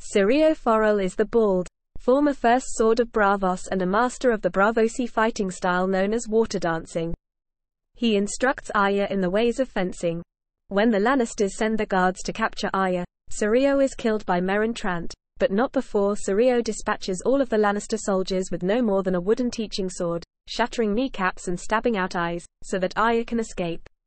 Syrio Forel is the bald, former first sword of Braavos and a master of the Braavosi fighting style known as water dancing. He instructs Arya in the ways of fencing. When the Lannisters send the guards to capture Arya, Syrio is killed by Meryn Trant, but not before Syrio dispatches all of the Lannister soldiers with no more than a wooden teaching sword, shattering kneecaps and stabbing out eyes, so that Arya can escape.